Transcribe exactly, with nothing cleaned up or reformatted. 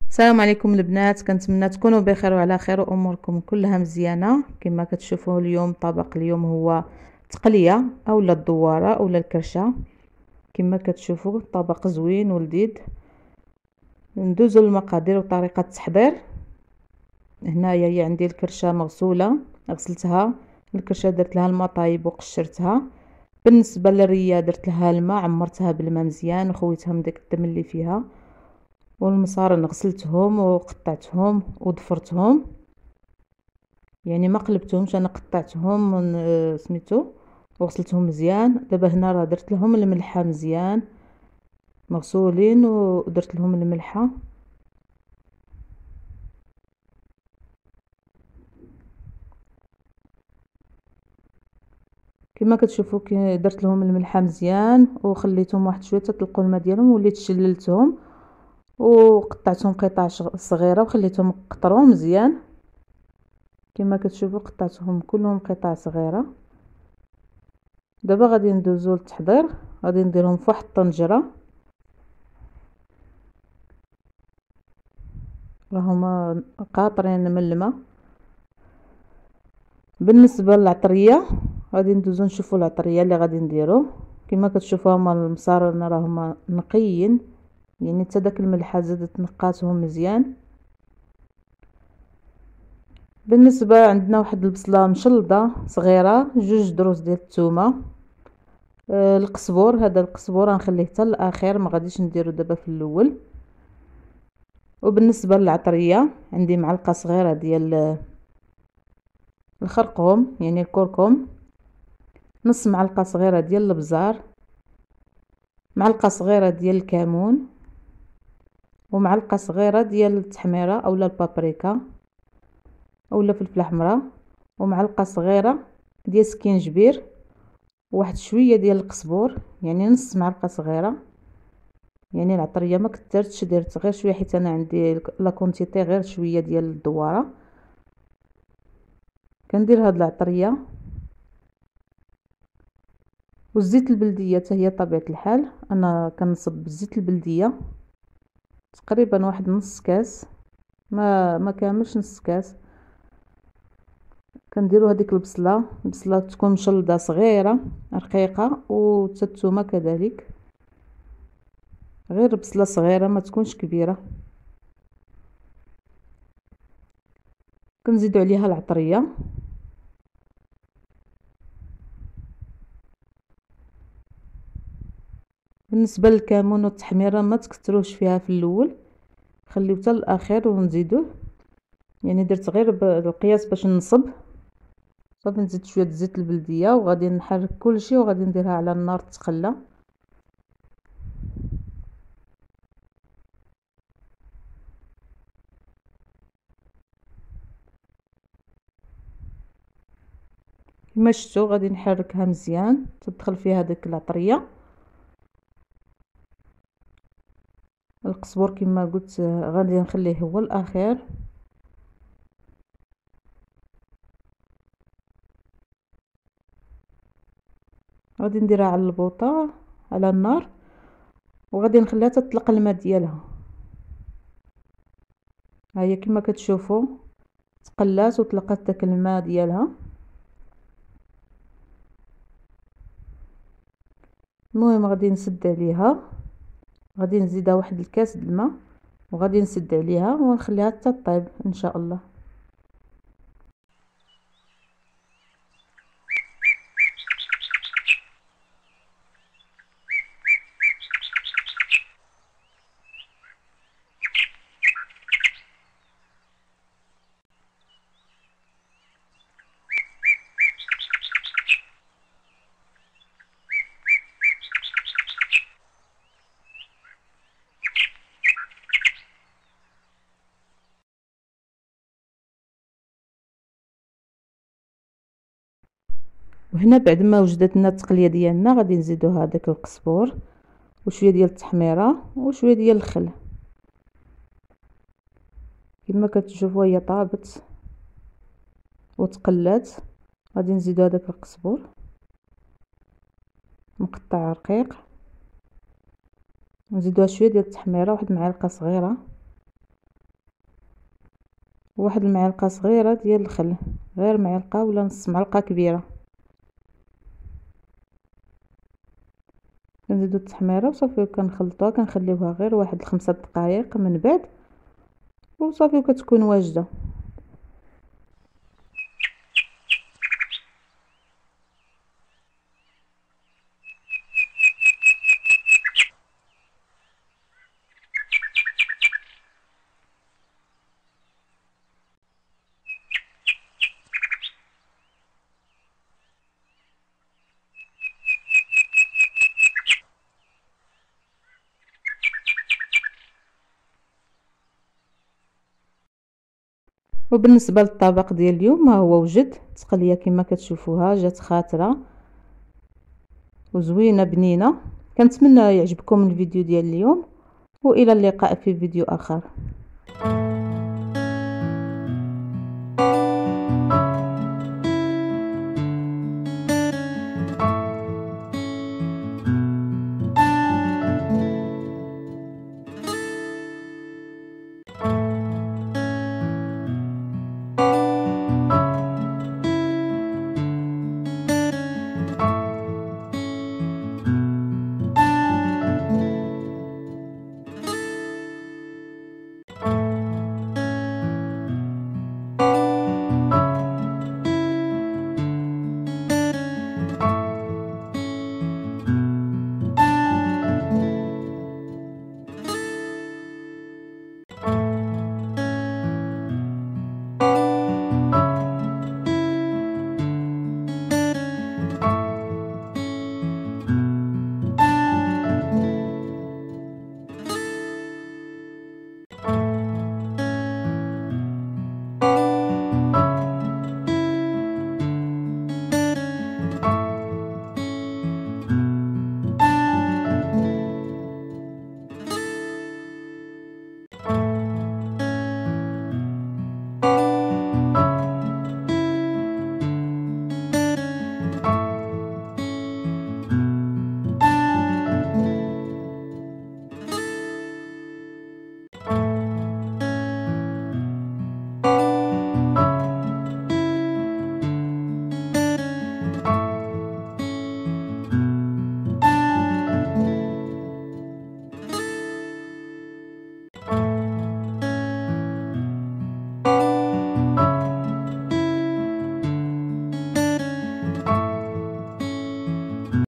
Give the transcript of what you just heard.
السلام عليكم البنات، كنتمنى تكونوا بخير وعلى خير واموركم كلها مزيانه. كما كتشوفوا اليوم طبق اليوم هو تقليه اولا الدواره اولا الكرشه. كما كتشوفوا طبق زوين ولذيذ. ندوزو للمقادير وطريقه التحضير. هنايا هي عندي الكرشه مغسوله، غسلتها. الكرشه درت لها الماء طايب وقشرتها. بالنسبه للريه درت لها الماء، عمرتها بالماء مزيان وخويتها من داك الدم اللي فيها. والمصارن غسلتهم وقطعتهم وضفرتهم، يعني ما قلبتهمش، انا قطعتهم من سميتو وغسلتهم مزيان. دابا هنا راه درت لهم الملحه مزيان مغسولين ودرت لهم الملحه. كما كتشوفوا كي درت لهم الملحه مزيان وخليتهم واحد شويه تطلقوا الماء ديالهم، وليت شللتهم وقطعتهم قطع صغيره وخليتهم قطروا مزيان. كما كتشوفوا قطعتهم كلهم قطع صغيره. دابا غادي ندوزو للتحضير. غادي نديرهم في واحد الطنجره، راهما قاطرين من الماء. بالنسبه للعطريه غادي ندوزو نشوفوا العطريه اللي غادي نديرو. كما كتشوفوا هما المصارن راهما نقيين، يعني حتى داك الملحه زادت نقاتهم مزيان. بالنسبه عندنا واحد البصله مشلضه صغيره، جوج دروس ديال الثومه، آه القزبور. هذا القزبور غنخليه حتى الاخير، ما غاديش نديرو دابا في الاول. وبالنسبه للعطريه عندي معلقه صغيره ديال الخرقوم يعني الكركم، نص معلقه صغيره ديال الابزار، معلقه صغيره ديال الكمون، ومعلقه صغيره ديال التحميره اولا البابريكا اولا فلفله حمراء، ومعلقه صغيره ديال السكينجبير، وواحد شويه ديال القزبور يعني نص معلقه صغيره. يعني العطريه ما كثرتش، درت غير شويه حيت انا عندي لا كونتيتي غير شويه ديال الدواره. كندير هاد العطريه والزيت البلديه حتى هي طبيعه الحال. انا كنصب بالزيت البلديه تقريبا واحد نص كاس، ما ما كاملش نص كاس. كنديروا هذيك البصله البصله تكون مشلضه صغيره رقيقه، والثومه كذلك غير بصله صغيره ما تكونش كبيره. كنزيدوا عليها العطريه. بالنسبه للكمون والتحميره ما تكثروش فيها في الاول، خليو حتى الاخير ونزيدوه. يعني درت غير بالقياس باش نصب. صافي نزيد شويه زيت البلديه وغادي نحرك كلشي وغادي نديرها على النار تقلى. كما شفتوا غادي نحركها مزيان تدخل فيها ديك العطريه. القزبور كما قلت غادي نخليه هو الاخير. غادي نديرها على البوطه على النار وغادي نخليها تطلق الماء ديالها. ها هي كما كتشوفوا تقلات وطلقت داك الماء ديالها. المهم غادي نسد عليها، غادي نزيدها واحد الكاس د الماء وغادي نسد عليها ونخليها حتى طيب ان شاء الله. وهنا بعد ما وجدت لنا التقليه ديالنا غادي نزيدو هذاك القزبور وشويه ديال التحميره وشويه ديال الخل. كما كتشوفوا هي طابت وتقلات. غادي نزيدو هذاك القزبور مقطع رقيق، نزيدوها شويه ديال التحميره واحد معلقه صغيره، وواحد المعلقه صغيره ديال الخل، غير معلقه ولا نص معلقه كبيره. كنزيدو التحميره وصافي كنخلطوها، كنخليوها غير واحد خمسة دقائق من بعد وصافي وكتكون واجده. وبالنسبه للطبق ديال اليوم ما هو وجد تقليه كما كتشوفوها، جات خاطره وزوينه بنينه. كنتمنى يعجبكم الفيديو ديال اليوم، والى اللقاء في فيديو اخر.